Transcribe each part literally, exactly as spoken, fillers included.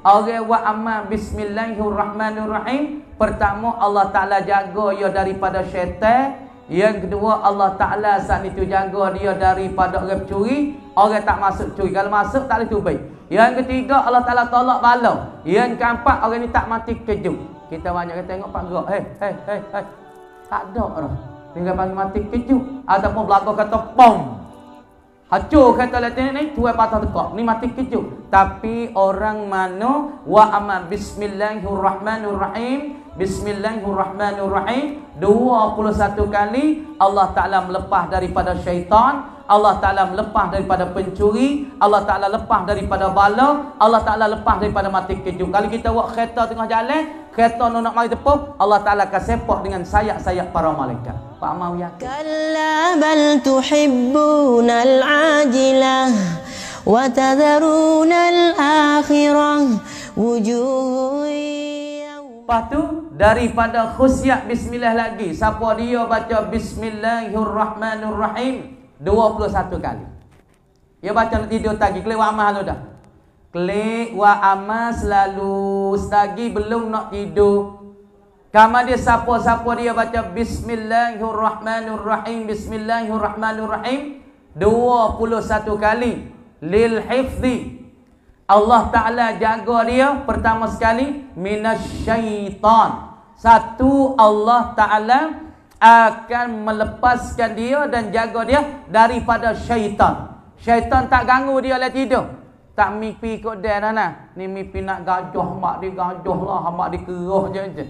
Orang wa amma bismillahirrahmanirrahim. Pertama Allah Ta'ala jaga dia daripada syaitan. Yang kedua Allah Ta'ala saat itu jaga dia daripada orang curi. Orang tak masuk curi. Kalau masuk tak boleh tubai. Yang ketiga Allah Ta'ala tolak bala. Yang keempat orang ni tak mati kejut. Kita banyak kita tengok Pak Gerak. Hei, hei, hei, hei. Tak ada dah. Tinggal panggil mati kejut. Ataupun belakang kata pom. Hancur kata latihan ni, tuai patah tekak. Ni mati kejut. Tapi orang mana wa amma bismillahirrahmanirrahim. Bismillahirrahmanirrahim. dua puluh satu kali Allah Ta'ala melepas daripada syaitan. Allah Ta'ala melepas daripada pencuri. Allah Ta'ala lepas daripada bala. Allah Ta'ala lepas daripada mati kejut. Kalau kita buat kereta tengah jalan, kereta nak mari tepuh, Allah Ta'ala akan sepak dengan sayap-sayap para malaikat. Pak Mau yakin? Kalla bal tuhibbunal ajilah wa tadharunal akhirah wujuh. Lepas tu daripada khusyat bismillah lagi. Siapa dia baca bismillahirrahmanirrahim dua puluh satu kali. Dia baca nak tidur tadi. Klik wa amal tu dah. Klik wa amal selalu. Selagi belum nak tidur. Kama dia siapa-siapa dia baca bismillahirrahmanirrahim. Bismillahirrahmanirrahim dua puluh satu kali. Lil hifzi. Allah Ta'ala jaga dia pertama sekali minasyaitan. Satu, Allah Ta'ala akan melepaskan dia dan jaga dia daripada syaitan. Syaitan tak ganggu dia lah tidur. Tak mimpi kot dia dah nah. Ni mimpi nak gajah, mak dia gajah lah, mak dia keruh je je.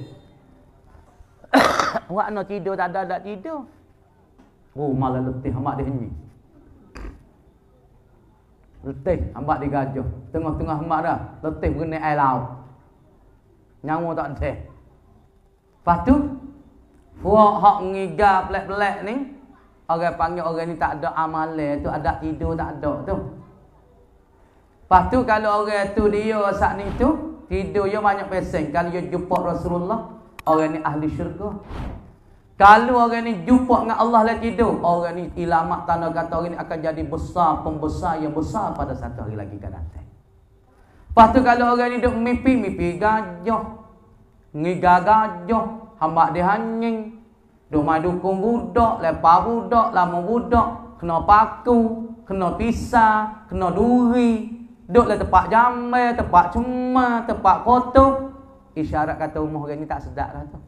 Awak nak tidur tak ada tak tidur. Oh malah letih mak dia henyi. Letih hamba digajah. Tengah-tengah hamba dah letih berkena air laut. Nyawa tak ada. Lepas tu fuak hak ngiga pelak-pelak ni, orang panggil orang ni tak ada amalan tu, ada tidur tak ada tu. Lepas tu kalau orang tu dia saat ni tu tidur dia banyak peseng. Kalau dia jumpa Rasulullah, orang ni ahli syurga. Kalau orang ni jumpa dengan Allah lah tidur, orang ni ilamat tanda kata orang ni akan jadi besar, pembesar yang besar pada satu hari lagi akan datang. Lepas tu kalau orang ni duk mimpi, mimpi gajah, ngiga gajah, hamba dia hanying, duk mai dukung budak, lepas budak, lama budak, kena paku, kena pisah, kena duri, duk lah tempat jamai, tempat cuma, tempat kotor. Isyarat kata rumah orang ni tak sedap lah tu.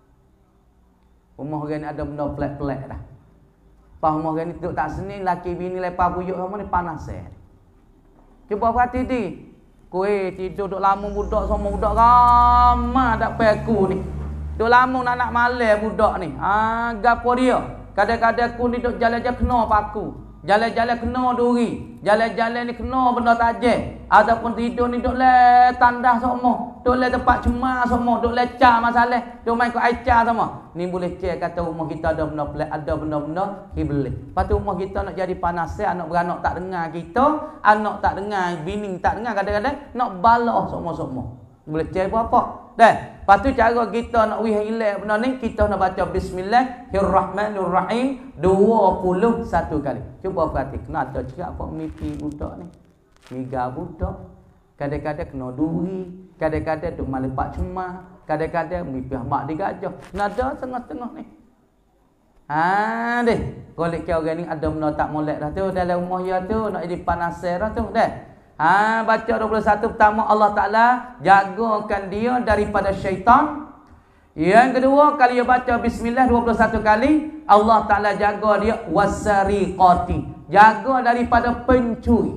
Rumah orang ni ada benda pelak-pelak dah. Pas rumah orang ni duduk tak seni, laki bini lepas buyuk semua ni panas eh. Cuba perhati di. Kowe tidur duk lama budak semua budak ramai dak peku ni. Duk lama nak nak malam budak ni. Ha gapo dia? Kadang-kadang aku ni duk jalan-jalan kena paku. Jalan-jalan kena duri. Jalan-jalan ni kena benda tajam. Ataupun tidur ni duk le tandah semua. Duk le tempat cemar semua. Duk le car masalah. Duk main ke aicar semua. Ni boleh cek kata rumah kita ada benda pelik. Ada benda-benda iblis. Lepas tu rumah kita nak jadi panas. Anak beranak tak dengar kita. Anak tak dengar. Bini tak dengar. Kadang-kadang nak balah semua-semua. Boleh cek apa-apa. Dah. Lepas tu cara kita nak wihilah benda ni, kita nak baca bismillahirrahmanirrahim dua puluh satu kali. Cuba perhati, kena ada cakap apa mimpi budak ni. Miga budak. Kadang-kadang kena duri, kadang-kadang duk malam pak cemar, kadang-kadang mimpi mak digajah. Nada tengah-tengah ni. Ha deh, golek ke orang ni ada benda tak molek dah tu dalam rumah dia tu nak jadi panas dah tu dah. Ha, baca dua puluh satu pertama Allah Ta'ala jagakan dia daripada syaitan. Yang kedua, kalau dia baca bismillah dua puluh satu kali, Allah Ta'ala jaga dia wasariqati. Jaga daripada pencuri.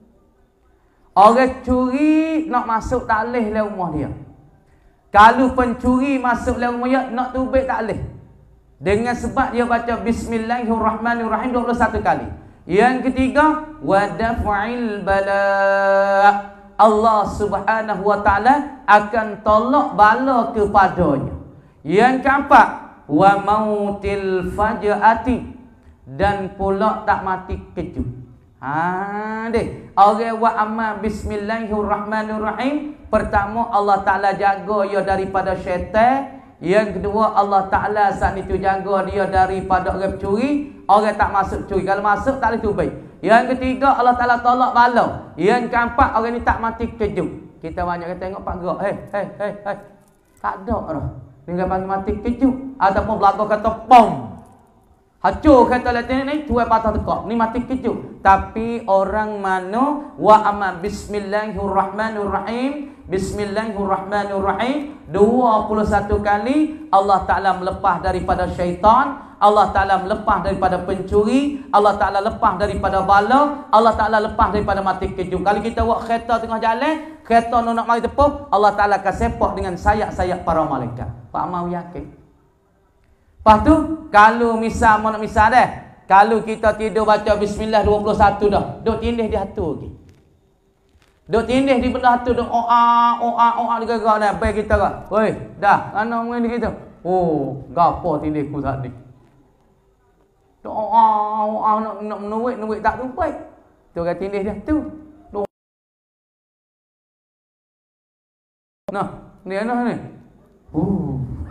Orang curi nak masuk tak boleh dalam rumah dia. Kalau pencuri masuk dalam rumah dia, nak tubik tak boleh. Dengan sebab dia baca bismillahirrahmanirrahim dua puluh satu kali. Yang ketiga, wa daf'il bala. Allah Subhanahu wa taala akan tolak bala kepadanya. Yang keempat, wa mautil faja'ati, dan pula tak mati kejut. Ha deh, orang wa amma bismillahirrahmanirrahim. Pertama Allah Taala jaga dia daripada syaitan. Yang kedua Allah Ta'ala saat itu jaga dia daripada orang curi. Orang tak masuk curi. Kalau masuk tak boleh tubai. Yang ketiga Allah Ta'ala tolak bala. Yang keempat orang ni tak mati kejut. kita banyak kita tengok pak gerak. Hei, hei, hei, hei. Tak ada dah. Tinggal panggil mati kejut ataupun belaka kata pom. Hancur kata latin ni tuai patah tekak. Ni mati kejut. Tapi orang mana wa amma bismillahirrahmanirrahim. Bismillahirrahmanirrahim. dua puluh satu kali Allah Ta'ala melepas daripada syaitan. Allah Ta'ala melepas daripada pencuri. Allah Ta'ala lepas daripada bala. Allah Ta'ala lepas daripada mati kejut. Kalau kita buat kereta tengah jalan, kereta nak mari tepuh, Allah Ta'ala akan sepak dengan sayap-sayap para malaikat. Pak mau yakin? Lepas tu, kalau misal, mau nak misal dah, kalau kita tidur baca bismillah dua puluh satu dah, duk tindih di hatu lagi. Duk tindih di benda hatu, duk oa, oa, oa, digagak dah, baik kita kan. Woi, dah, mana mengenai kita? Oh, gapo tindihku tadi. Duk oa, oa, nak, nak menuik, nuik tak tu, baik. Tu kan tindih dia tu. Nah, ni mana ni? Uh.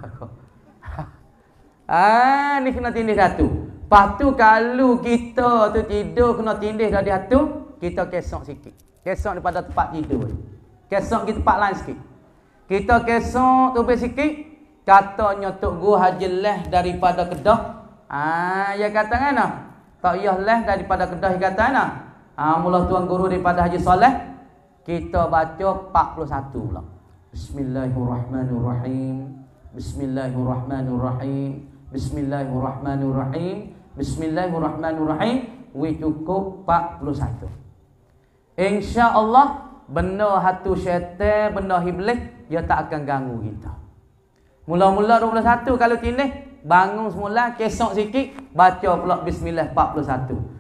Ah, ni kena tindih datu. Lepas tu kalau kita tu tidur kena tindih dah di hatu, kita kesok sikit. Kesok daripada tempat tidur. Kesok kita tempat lain sikit. Kita kesok tubis sikit, katanya Tok Guru Haji leh daripada Kedah. Ah, ya kata kan ah. Tak payah leh daripada Kedah kata kan ah. Ah, mula tuan guru daripada Haji Soleh, kita baca empat puluh satu pula. Bismillahirrahmanirrahim. Bismillahirrahmanirrahim. Bismillahirrahmanirrahim. Bismillahirrahmanirrahim. We cukup empat puluh satu. InsyaAllah benda hatu syaitan, benda iblis, dia tak akan ganggu kita. Mula-mula dua puluh satu kalau tindih, bangun semula, kesok sikit, baca pula bismillah empat puluh satu.